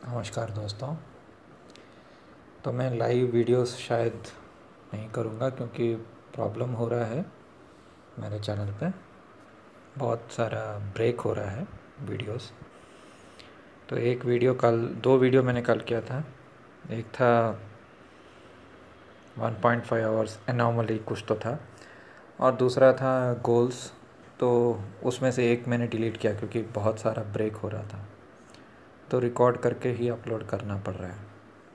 नमस्कार दोस्तों। तो मैं लाइव वीडियोस शायद नहीं करूँगा क्योंकि प्रॉब्लम हो रहा है मेरे चैनल पे। बहुत सारा ब्रेक हो रहा है वीडियोस। तो दो वीडियो मैंने कल किया था। एक था 1.5 आवर्स एनॉमली कुछ तो था, और दूसरा था गोल्स। तो उसमें से एक मैंने डिलीट किया क्योंकि बहुत सारा ब्रेक हो रहा था, तो रिकॉर्ड करके ही अपलोड करना पड़ रहा है।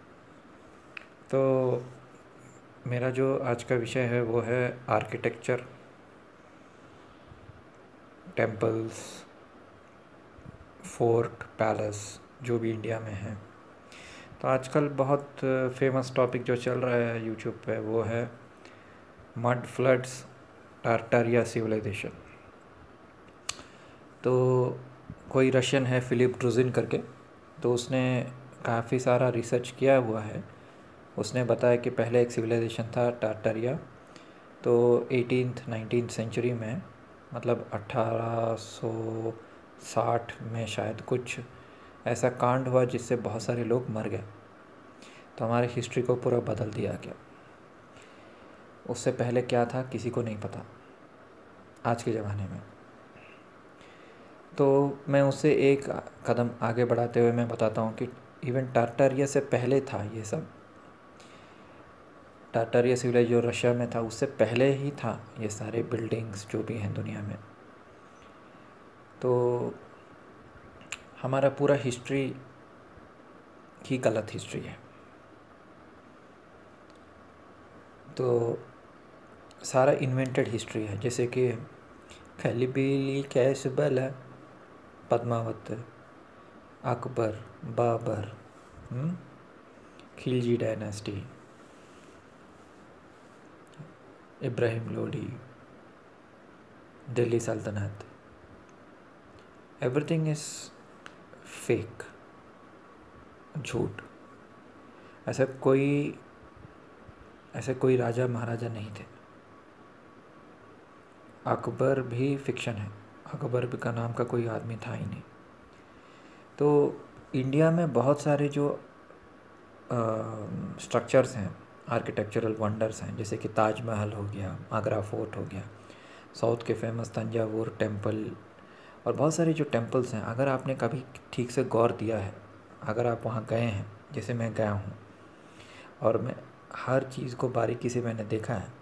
तो मेरा जो आज का विषय है वो है आर्किटेक्चर, टेम्पल्स, फोर्ट, पैलेस जो भी इंडिया में है। तो आजकल बहुत फेमस टॉपिक जो चल रहा है यूट्यूब पे वो है मड फ्लड्स, टारटारिया सिविलाइजेशन। तो कोई रशियन है फिलिप ड्रुजिन करके, तो उसने काफ़ी सारा रिसर्च किया हुआ है। उसने बताया कि पहले एक सिविलाइजेशन था टारटारिया, तो 18th-19th सेंचुरी में, मतलब 1860 में शायद कुछ ऐसा कांड हुआ जिससे बहुत सारे लोग मर गए। तो हमारी हिस्ट्री को पूरा बदल दिया गया। उससे पहले क्या था किसी को नहीं पता आज के ज़माने में। तो मैं उससे एक कदम आगे बढ़ाते हुए मैं बताता हूँ कि इवन टारटारिया से पहले था ये सब। टारटारिया सिविलाइज जो रशिया में था उससे पहले ही था ये सारे बिल्डिंग्स जो भी हैं दुनिया में। तो हमारा पूरा हिस्ट्री ही गलत हिस्ट्री है। तो सारा इन्वेंटेड हिस्ट्री है, जैसे कि खलीबिली कैसबल, पद्मावत, अकबर, बाबर, खिलजी डायनेस्टी, इब्राहिम लोडी, दिल्ली सल्तनत, एवरीथिंग इज़ फेक, झूठ। ऐसा कोई राजा महाराजा नहीं थे। अकबर भी फिक्शन है, अकबर का नाम का कोई आदमी था ही नहीं। तो इंडिया में बहुत सारे जो स्ट्रक्चर्स हैं, आर्किटेक्चरल वंडर्स हैं, जैसे कि ताजमहल हो गया, आगरा फोर्ट हो गया, साउथ के फेमस तंजावुर टेम्पल, और बहुत सारे जो टेम्पल्स हैं, अगर आपने कभी ठीक से गौर दिया है, अगर आप वहाँ गए हैं, जैसे मैं गया हूँ और मैं हर चीज़ को बारीकी से मैंने देखा है,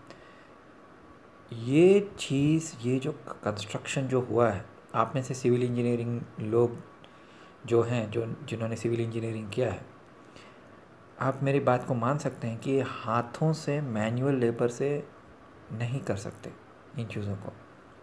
ये जो कंस्ट्रक्शन जो हुआ है, आप में से सिविल इंजीनियरिंग लोग जो हैं, जिन्होंने सिविल इंजीनियरिंग किया है, आप मेरी बात को मान सकते हैं कि हाथों से मैनुअल लेबर से नहीं कर सकते इन चीज़ों को।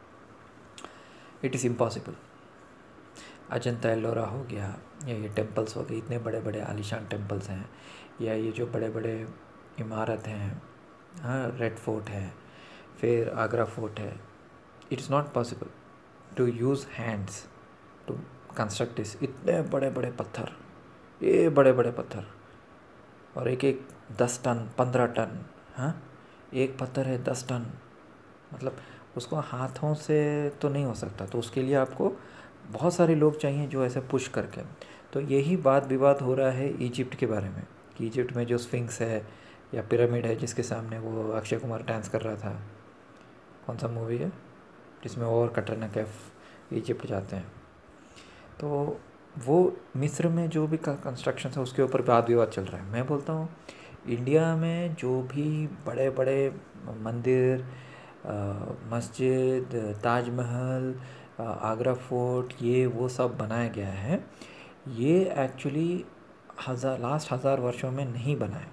It is impossible. Ajanta Ellora हो गया, या ये टेम्पल्स हो गए, इतने बड़े बड़े आलीशान टेम्पल्स हैं, या ये जो बड़े बड़े इमारत हैं, हाँ, रेड फोर्ट है, फिर आगरा फोर्ट है। It is not possible to use hands to construct this. इतने बड़े बड़े पत्थर, ये बड़े बड़े पत्थर, और एक एक 10 टन 15 टन, हाँ, एक पत्थर है 10 टन, मतलब उसको हाथों से तो नहीं हो सकता। तो उसके लिए आपको बहुत सारे लोग चाहिए जो ऐसे पुश करके। तो यही बात विवाद हो रहा है इजिप्ट के बारे में, कि इजिप्ट में जो स्फिंक्स है या पिरामिड है, जिसके सामने वो अक्षय कुमार डांस कर रहा था, कौन सा मूवी है जिसमें और कटरीना कैफ इजिप्ट जाते हैं, तो वो मिस्र में जो भी कंस्ट्रक्शन है उसके ऊपर वाद विवाद चल रहा है। मैं बोलता हूँ इंडिया में जो भी बड़े बड़े मंदिर, मस्जिद, ताजमहल, आगरा फोर्ट, ये वो सब बनाया गया है, ये एक्चुअली लास्ट 1000 वर्षों में नहीं बना है।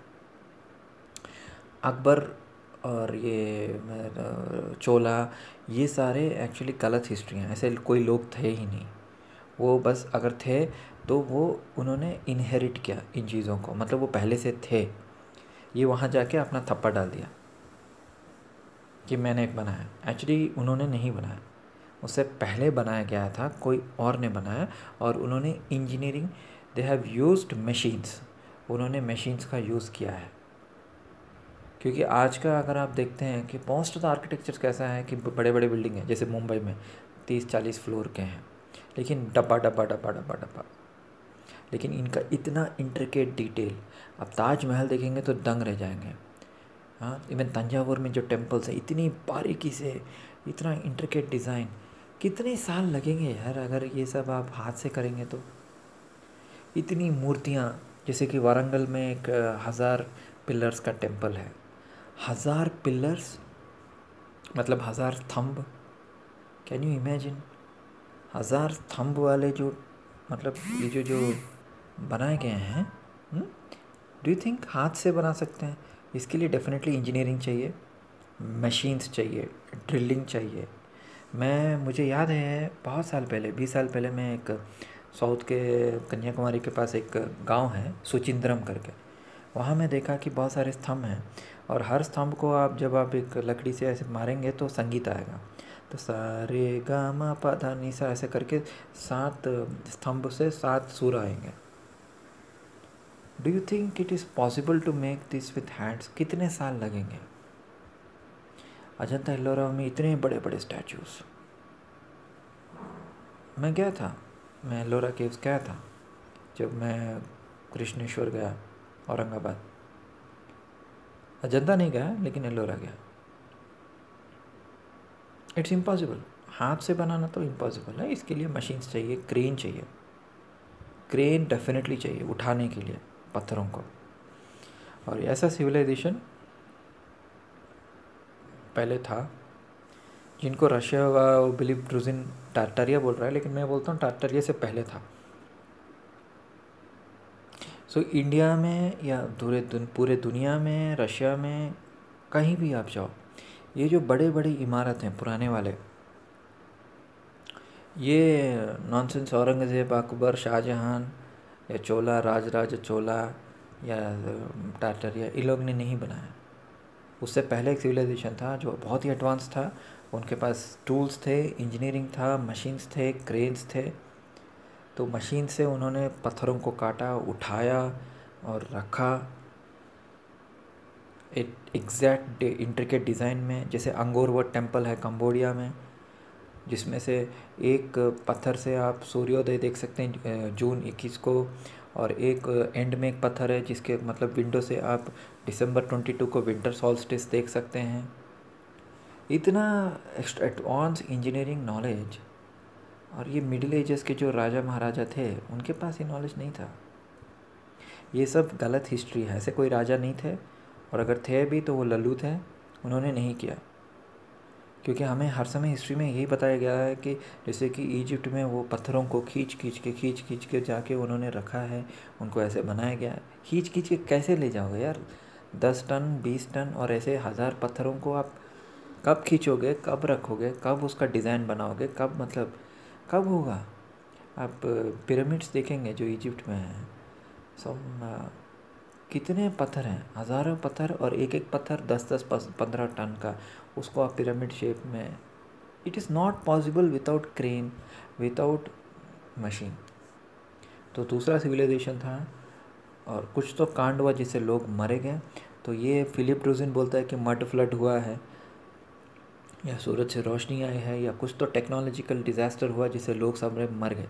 अकबर और ये चोला, ये सारे एक्चुअली गलत हिस्ट्री हैं। ऐसे कोई लोग थे ही नहीं। वो बस अगर थे तो वो उन्होंने इनहेरिट किया इन चीज़ों को, मतलब वो पहले से थे, ये वहाँ जाके अपना थप्पड़ डाल दिया कि मैंने एक बनाया। एक्चुअली उन्होंने नहीं बनाया, उससे पहले बनाया गया था, कोई और ने बनाया। और उन्होंने engineering, they have used machines, उन्होंने मशीन्स का यूज़ किया है। क्योंकि आज का अगर आप देखते हैं कि मोस्ट ऑफ द आर्किटेक्चर्स कैसा है कि बड़े बड़े बिल्डिंग हैं, जैसे मुंबई में 30-40 फ्लोर के हैं, लेकिन डब्बा डब्बा डब्बा डब्बा डब्बा, लेकिन इनका इतना इंट्रिकेट डिटेल, अब ताजमहल देखेंगे तो दंग रह जाएंगे। हाँ, इवन तंजावुर में जो टेम्पल्स है इतनी बारीकी से, इतना इंट्रिकेट डिज़ाइन, कितने साल लगेंगे यार अगर ये सब आप हाथ से करेंगे तो। इतनी मूर्तियाँ, जैसे कि वारंगल में एक 1000 पिलर्स का टेम्पल है। 1000 पिलर्स मतलब 1000 स्तंभ। कैन यू इमेजिन 1000 स्तंभ वाले जो, मतलब ये जो बनाए गए हैं, डू यू थिंक हाथ से बना सकते हैं? इसके लिए डेफिनेटली इंजीनियरिंग चाहिए, मशीन्स चाहिए, ड्रिलिंग चाहिए। मुझे याद है बहुत साल पहले, 20 साल पहले, मैं एक साउथ के कन्याकुमारी के पास एक गांव है सुचिंद्रम करके, वहाँ मैं देखा कि बहुत सारे स्तंभ हैं और हर स्तंभ को जब आप एक लकड़ी से ऐसे मारेंगे तो संगीत आएगा। तो सारे गा मा पा धा नी सा ऐसे करके 7 स्तंभ से 7 सुर आएंगे। Do you think it is possible to make this with hands? कितने साल लगेंगे? अजंता एलोरा में इतने बड़े बड़े स्टैचूज़। मैं गया था, मैं एलोरा केव्स गया था जब मैं कृष्णेश्वर गया औरंगाबाद। अजंता नहीं गया लेकिन एलोरा गया। इट्स इम्पॉसिबल, हाथ से बनाना तो इम्पॉसिबल है। इसके लिए मशीन्स चाहिए, क्रेन चाहिए, क्रेन डेफिनेटली चाहिए उठाने के लिए पत्थरों को। और ऐसा सिविलाइजेशन पहले था जिनको रशिया व बिलीव ड्रूजिन टार्टारिया बोल रहा है, लेकिन मैं बोलता हूँ टार्टारिया से पहले था। सो इंडिया में या पूरे दुनिया में, रशिया में, कहीं भी आप जाओ, ये जो बड़े बड़ी इमारत हैं पुराने वाले, ये नॉनसेंस औरंगज़ेब, अकबर, शाहजहां या चोला, राजराज चोला या टार्टारिया, इन लोग ने नहीं बनाया। उससे पहले एक सिविलाइजेशन था जो बहुत ही एडवांस था। उनके पास टूल्स थे, इंजीनियरिंग था, मशीन्स थे, क्रेन्स थे। तो मशीन से उन्होंने पत्थरों को काटा, उठाया और रखा एक एग्जैक्ट इंट्रिकेट डिज़ाइन में। जैसे अंगोर वाट टेम्पल है कंबोडिया में, जिसमें से एक पत्थर से आप सूर्योदय देख सकते हैं जून 21 को, और एक एंड में एक पत्थर है जिसके मतलब विंडो से आप दिसंबर 22 को विंटर सॉल्स्टिस देख सकते हैं। इतना एडवांस इंजीनियरिंग नॉलेज। और ये मिडिल एजेस के जो राजा महाराजा थे उनके पास ये नॉलेज नहीं था। ये सब गलत हिस्ट्री है, ऐसे कोई राजा नहीं थे, और अगर थे भी तो वो लल्लू थे, उन्होंने नहीं किया। क्योंकि हमें हर समय हिस्ट्री में यही बताया गया है कि जैसे कि इजिप्ट में वो पत्थरों को खींच खींच के जाके उन्होंने रखा है, उनको ऐसे बनाया गया है। खींच के कैसे ले जाओगे यार 10 टन 20 टन, और ऐसे 1000 पत्थरों को आप कब खींचोगे, कब रखोगे, कब उसका डिज़ाइन बनाओगे, कब मतलब कब होगा? आप पिरामिड्स देखेंगे जो इजिप्ट में हैं, सब कितने पत्थर हैं, हज़ारों पत्थर, और एक एक पत्थर 10-10 15 टन का, उसको आप पिरामिड शेप में। It is not possible without crane, without machine. तो दूसरा सिविलाइजेशन था, और कुछ तो कांड हुआ जिससे लोग मरे गए। तो ये फिलिप ड्रूजिन बोलता है कि मड फ्लड हुआ है, या सूरज से रोशनी आई है, या कुछ तो टेक्नोलॉजिकल डिज़ास्टर हुआ जिससे लोग सब मर गए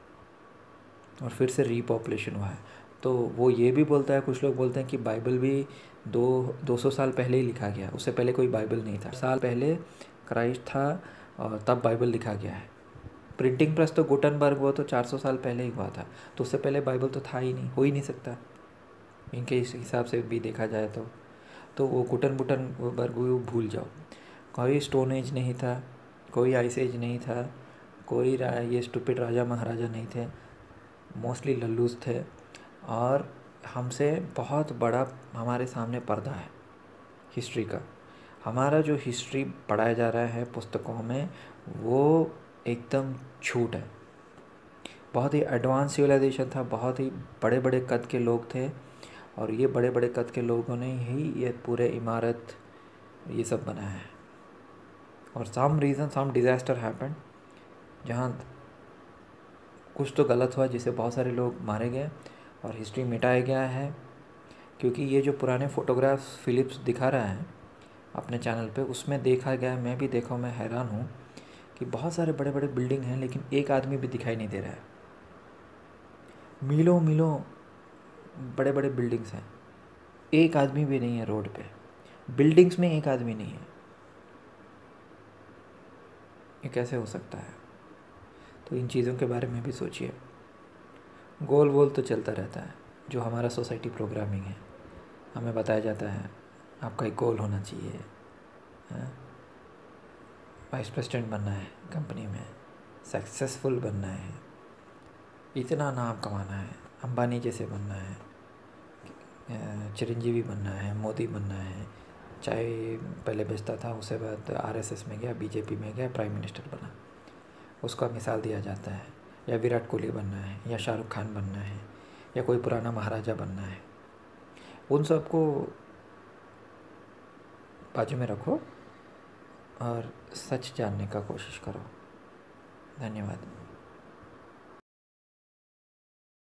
और फिर से रीपॉपुलेशन हुआ है। तो वो ये भी बोलता है, कुछ लोग बोलते हैं कि बाइबल भी 200 साल पहले ही लिखा गया, उससे पहले कोई बाइबल नहीं था। साल पहले क्राइस्ट था और तब बाइबल लिखा गया है। प्रिंटिंग प्रेस तो गुटनबर्ग हुआ तो 400 साल पहले ही हुआ था, तो उससे पहले बाइबल तो था ही नहीं, हो ही नहीं सकता इनके इस हिसाब से भी देखा जाए तो वो गुटनबर्ग भूल जाओ। कोई स्टोन एज नहीं था, कोई आइस एज नहीं था, कोई ये स्टूपिड राजा महाराजा नहीं थे, मोस्टली लल्लूस थे। और हमसे बहुत बड़ा हमारे सामने पर्दा है हिस्ट्री का। हमारा जो हिस्ट्री पढ़ाया जा रहा है पुस्तकों में वो एकदम झूठ है। बहुत ही एडवांस सिविलाइजेशन था, बहुत ही बड़े बड़े कद के लोग थे, और ये बड़े बड़े कद के लोगों ने ही ये पूरे इमारत ये सब बनाया है। और सम डिज़ास्टर हैपन, जहाँ कुछ तो गलत हुआ जिससे बहुत सारे लोग मारे गए और हिस्ट्री मिटाया गया है। क्योंकि ये जो पुराने फ़ोटोग्राफ्स फिलिप्स दिखा रहा है अपने चैनल पे, उसमें देखा गया, मैं भी देखा, मैं हैरान हूँ कि बहुत सारे बड़े बड़े बिल्डिंग हैं लेकिन एक आदमी भी दिखाई नहीं दे रहा है। मीलों मीलों बड़े बड़े बिल्डिंग्स हैं, एक आदमी भी नहीं है रोड पे, बिल्डिंग्स में एक आदमी नहीं है। ये कैसे हो सकता है? तो इन चीज़ों के बारे में भी सोचिए। गोल गोल तो चलता रहता है। जो हमारा सोसाइटी प्रोग्रामिंग है, हमें बताया जाता है आपका एक गोल होना चाहिए, वाइस प्रेसिडेंट बनना है कंपनी में, सक्सेसफुल बनना है, इतना नाम कमाना है, अंबानी जैसे बनना है, चिरंजीवी बनना है, मोदी बनना है। चाहे पहले बेचता था, उसके बाद आरएसएस में गया, बीजेपी में गया, प्राइम मिनिस्टर बना, उसका मिसाल दिया जाता है। या विराट कोहली बनना है, या शाहरुख खान बनना है, या कोई पुराना महाराजा बनना है। उन सबको बाजू में रखो और सच जानने का कोशिश करो। धन्यवाद।